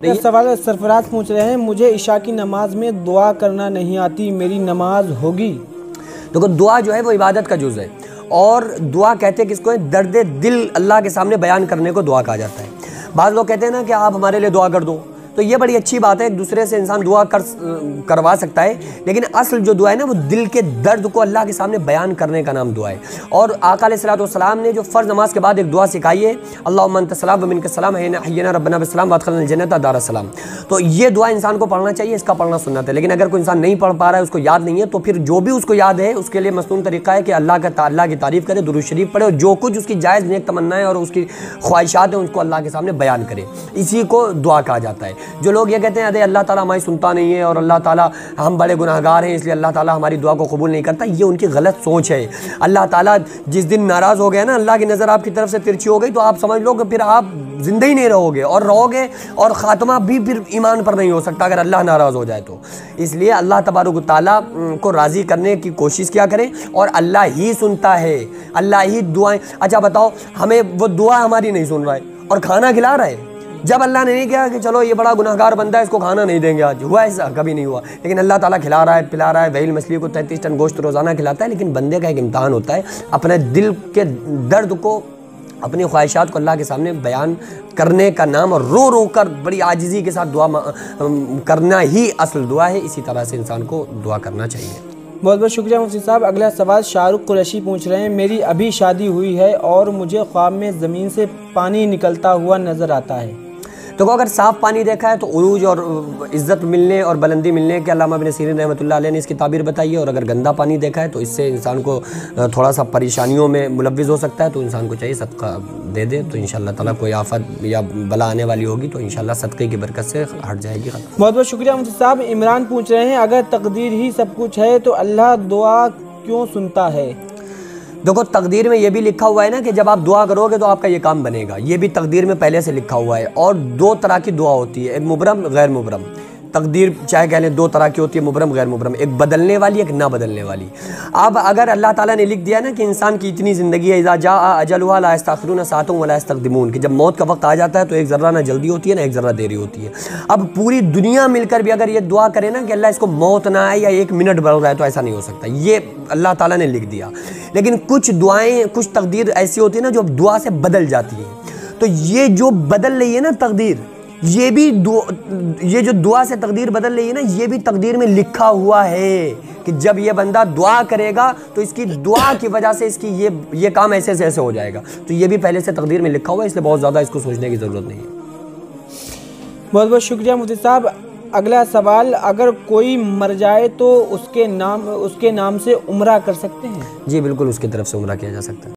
सवाल सरफराज पूछ रहे हैं, मुझे इशा की नमाज में दुआ करना नहीं आती, मेरी नमाज होगी? देखो, दुआ जो है वो इबादत का जुज़ है, और दुआ कहते हैं किसको है? दर्द दिल अल्लाह के सामने बयान करने को दुआ कहा जाता है। बाज़ लोग कहते हैं ना कि आप हमारे लिए दुआ कर दो, तो ये बड़ी अच्छी बात है, एक दूसरे से इंसान दुआ करवा सकता है, लेकिन असल जो दुआ है ना वो दिल के दर्द को अल्लाह के सामने बयान करने का नाम दुआ है। और आका अलैहिस्सलाम ने जो फ़र्ज़ नमाज के बाद एक दुआ सिखाई है, अल्लाहुम्मा अंता सलाम व मिनका सलाम हय्यना रब्बना बिस्सलाम व अदखिलना जन्नत दार सलाम, तो ये दुआ इंसान को पढ़ना चाहिए, इसका पढ़ना सुन्नत है। लेकिन अगर कोई इंसान नहीं पढ़ पा रहा है, उसको याद नहीं है, तो फिर जो भी उसको याद है उसके लिए मसनून तरीका है कि अल्लाह की तारीफ़ करे, दुरूद शरीफ पढ़े, और जो कुछ उसकी जायज़ नेक तमन्ना है और उसकी ख्वाहिशात हैं उनको अल्लाह के सामने बयान करे, इसी को दुआ कहा जाता है। जो लोग ये कहते हैं अरे अल्लाह ताला हमारी सुनता नहीं है और अल्लाह ताला हम बड़े गुनाहगार हैं इसलिए अल्लाह ताला हमारी दुआ को कबूल नहीं करता, ये उनकी गलत सोच है। अल्लाह ताला जिस दिन नाराज़ हो गया ना, अल्लाह की नज़र आपकी तरफ से तिरछी हो गई, तो आप समझ लो कि फिर आप ज़िंदा ही नहीं रहोगे, और ख़ात्मा भी फिर ईमान पर नहीं हो सकता अगर अल्लाह नाराज़ हो जाए तो। इसलिए अल्लाह तबारक व तआला को राज़ी करने की कोशिश किया करें, और अल्लाह ही सुनता है, अल्लाह ही दुआएं। अच्छा बताओ, हमें वो दुआ हमारी नहीं सुन रहा है और खाना खिला रहा है। जब अल्लाह ने नहीं किया कि चलो ये बड़ा गुनाहगार बंदा है, इसको खाना नहीं देंगे आज, हुआ ऐसा? कभी नहीं हुआ। लेकिन अल्लाह ताला खिला रहा है, पिला रहा है, व्हेल मछली को 33 टन गोश्त रोज़ाना खिलाता है। लेकिन बंदे का एक इम्तहान होता है, अपने दिल के दर्द को, अपनी ख्वाहिशात को अल्लाह के सामने बयान करने का नाम, और रो रो कर बड़ी आजिज़ी के साथ दुआ करना ही असल दुआ है। इसी तरह से इंसान को दुआ करना चाहिए। बहुत बहुत शुक्रिया मुफ्ती साहब। अगला सवाल शाहरुख कुरैशी पूछ रहे हैं, मेरी अभी शादी हुई है और मुझे ख्वाब में ज़मीन से पानी निकलता हुआ नज़र आता है। तो अगर साफ़ पानी देखा है तो उरूज और इज़्ज़त मिलने और बुलंदी मिलने के अल्लामा इब्न सीरीन रहमतुल्लाह अलैह ने इसकी ताबीर बताई है। और अगर गंदा पानी देखा है तो इससे इंसान को थोड़ा सा परेशानियों में मुलव्विज़ हो सकता है, तो इंसान को चाहिए सदका दे दे, तो इंशाअल्लाह ताला कोई आफत या बला आने वाली होगी तो इंशाअल्लाह सदक़े की बरकत से हट जाएगी। बहुत बहुत शुक्रिया मुफ्ती साहब। इमरान पूछ रहे हैं, अगर तकदीर ही सब कुछ है तो अल्लाह दुआ क्यों सुनता है? देखो, तकदीर में ये भी लिखा हुआ है ना कि जब आप दुआ करोगे तो आपका ये काम बनेगा, ये भी तकदीर में पहले से लिखा हुआ है। और दो तरह की दुआ होती है, एक मुबरम गैर मुबरम। तकदीर चाहे कह लें दो तरह की होती है, मुबरम गैर मुबरम, एक बदलने वाली एक ना बदलने वाली। अब अगर अल्लाह ताला ने लिख दिया ना कि इंसान की इतनी ज़िंदगी है, इज़ा जा अजलुहा ला यस्तअखिरून साअतन वला यस्तक़दिमून, कि जब मौत का वक्त आ जाता है तो एक ज़र्रा ना जल्दी होती है ना एक ज़र्रा देरी होती है। अब पूरी दुनिया मिलकर भी अगर ये दुआ करे ना कि अल्लाह इसको मौत ना आए या 1 मिनट बढ़ रहा है, तो ऐसा नहीं हो सकता, ये अल्लाह ताला ने लिख दिया। लेकिन कुछ दुआएँ, कुछ तकदीर ऐसी होती है ना जो दुआ से बदल जाती है, तो ये जो बदल रही है ना तकदीर, ये जो दुआ से तकदीर बदल रही है ना, ये भी तकदीर में लिखा हुआ है कि जब ये बंदा दुआ करेगा तो इसकी दुआ की वजह से इसकी ये काम ऐसे ऐसे हो जाएगा। तो ये भी पहले से तकदीर में लिखा हुआ है, इसलिए बहुत ज़्यादा इसको सोचने की ज़रूरत नहीं है। बहुत बहुत शुक्रिया मुफ्ती साहब। अगला सवाल, अगर कोई मर जाए तो उसके नाम से उम्रा कर सकते हैं? जी बिल्कुल, उसकी तरफ से उम्रा किया जा सकता है।